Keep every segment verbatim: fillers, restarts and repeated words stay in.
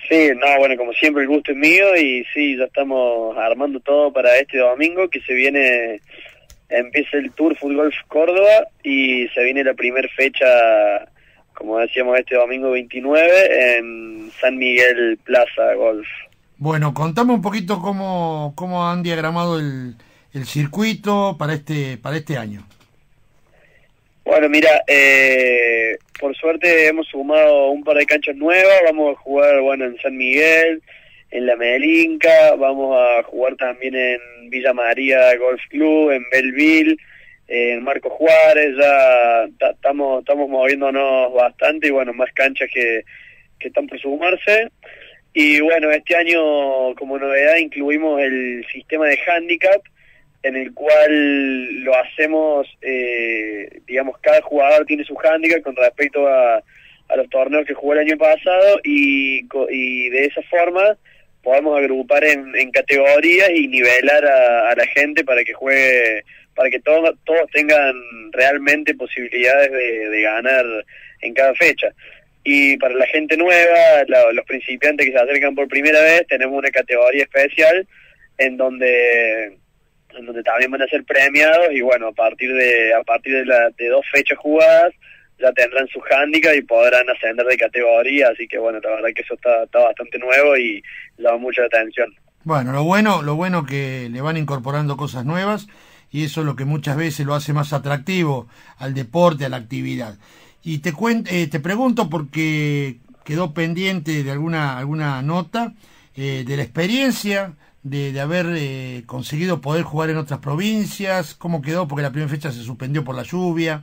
Sí, no, bueno, como siempre el gusto es mío y sí, ya estamos armando todo para este domingo que se viene, empieza el Tour Fútbol Golf Córdoba y se viene la primera fecha, como decíamos, este domingo veintinueve en San Miguel Plaza Golf. Bueno, contame un poquito cómo, cómo han diagramado el, el circuito para este, para este año. Bueno, mira, eh, por suerte hemos sumado un par de canchas nuevas, vamos a jugar, bueno, en San Miguel, en La Melinca, vamos a jugar también en Villa María Golf Club, en Belleville, en Marco Juárez, ya estamos estamos moviéndonos bastante y bueno, más canchas que, que están por sumarse. Y bueno, este año como novedad incluimos el sistema de handicap, en el cual lo hacemos, eh, digamos, cada jugador tiene su handicap con respecto a, a los torneos que jugó el año pasado y, y de esa forma podemos agrupar en, en categorías y nivelar a, a la gente para que juegue, para que todos todos tengan realmente posibilidades de, de ganar en cada fecha. Y para la gente nueva, la, los principiantes que se acercan por primera vez, tenemos una categoría especial en donde en donde también van a ser premiados y bueno, a partir de a partir de, la, de dos fechas jugadas ya tendrán su handicap y podrán ascender de categoría, así que bueno, la verdad que eso está, está bastante nuevo y llama mucha atención. Bueno, lo bueno, lo bueno que le van incorporando cosas nuevas y eso es lo que muchas veces lo hace más atractivo al deporte, a la actividad. Y te cuento, eh, te pregunto porque quedó pendiente de alguna alguna nota eh, de la experiencia de, de haber eh, conseguido poder jugar en otras provincias. ¿Cómo quedó? Porque la primera fecha se suspendió por la lluvia.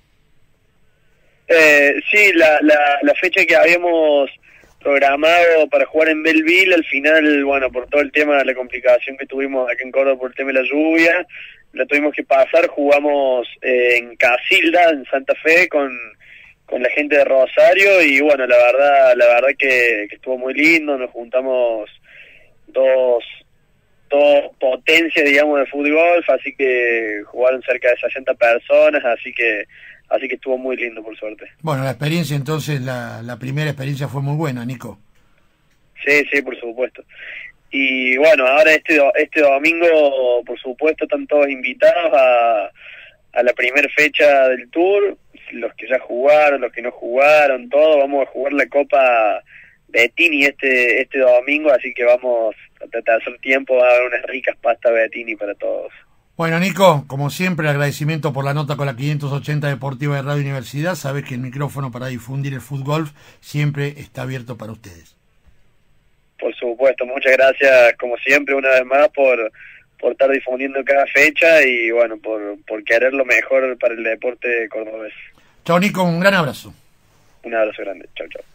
Eh, sí, la, la, la fecha que habíamos programado para jugar en Belleville, al final, bueno, por todo el tema de la complicación que tuvimos aquí en Córdoba por el tema de la lluvia, la tuvimos que pasar, jugamos eh, en Casilda, en Santa Fe, con, con la gente de Rosario, y bueno, la verdad, la verdad que, que estuvo muy lindo, nos juntamos dos, dos potencias, digamos, de fútbol, así que jugaron cerca de sesenta personas, así que así que estuvo muy lindo, por suerte. Bueno, la experiencia entonces, la, la primera experiencia fue muy buena, Nico. Sí, sí, por supuesto. Y bueno, ahora este do, este domingo, por supuesto, están todos invitados a, a la primera fecha del Tour, los que ya jugaron, los que no jugaron, todos, vamos a jugar la Copa Bettini este este domingo, así que vamos a tratar de hacer tiempo, va a haber unas ricas pastas Bettini para todos. Bueno, Nico, como siempre, el agradecimiento por la nota con la quinientos ochenta Deportiva de Radio Universidad. Sabés que el micrófono para difundir el fútbol siempre está abierto para ustedes. Por supuesto, muchas gracias, como siempre, una vez más, por, por estar difundiendo cada fecha y, bueno, por, por querer lo mejor para el deporte cordobés. Chao, Nico, un gran abrazo. Un abrazo grande. Chao, chao.